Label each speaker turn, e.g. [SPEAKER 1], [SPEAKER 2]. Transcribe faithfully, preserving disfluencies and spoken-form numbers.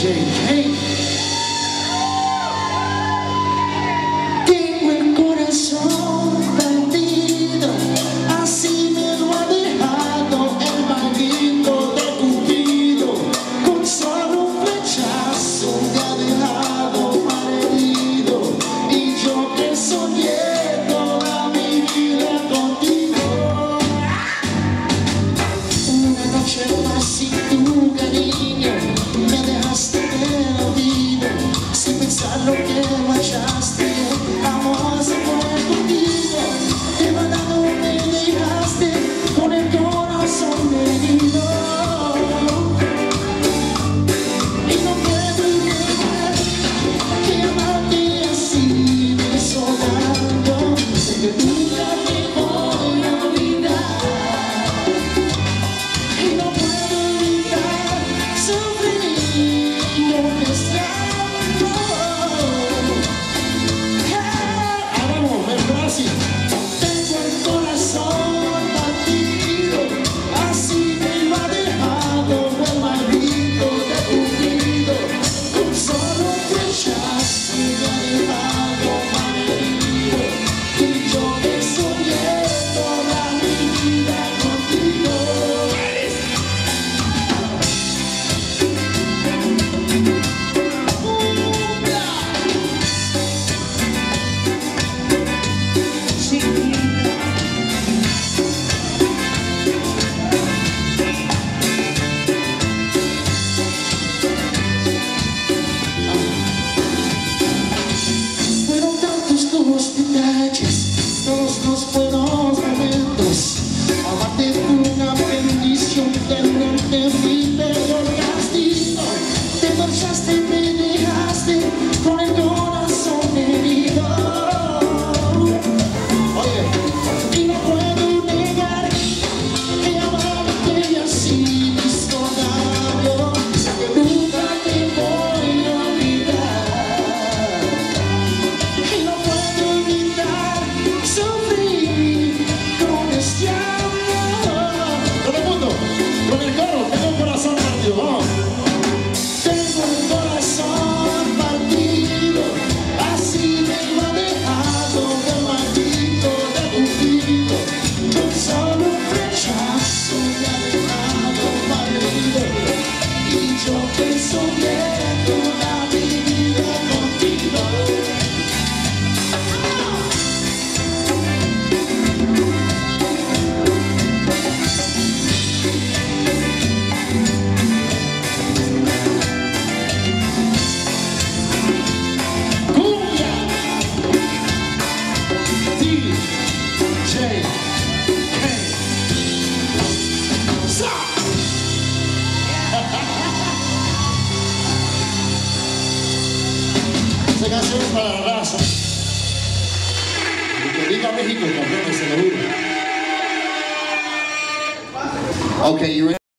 [SPEAKER 1] J. Hey. Tengo el corazón partido, así me lo ha dejado el maldito de Cupido. Con solo un flechazo me ha dejado malherido, y yo que soñé toda mi vida contigo. Una noche más sin tu cariño me dejaste en el olvido, sin pensar lo que fallaste. Amor se fue contigo, de balado me dejaste con el corazón herido. Y no puedo negar que amarte así desolando, sé que nunca te voy a olvidar. Y no puedo evitar sufrir con este amor. Hagamos, ven así. Tengo el corazón partido, así me lo ha dejado el maldito de Cupido. Con solo un flechazo me ha dejado malherido, y yo que soñé toda mi vida contigo. Fueron tantos los detalles, todos los buenos momentos. Amarte fue una bendición, tenerte fui peor castigo. Te marchaste y me dejaste con el corazón herido. Oye, y no puedo negar que amarte así hizo daño, sé que nunca te voy a olvidar. Y no puedo evitar sufrir con este amor. Todo el mundo, con el coro, tengo un corazón partido, vamos. Tengo el corazón partido, así me lo ha dejado el maldito de Cupido. Con solo un flechazo me ha dejado malherido, y yo que soñé toda mi vida contigo. Cumbia D J Hey. Sa. Esta canción es para la raza. Y que diga México, campeón, se lo juro. Okay, you ready?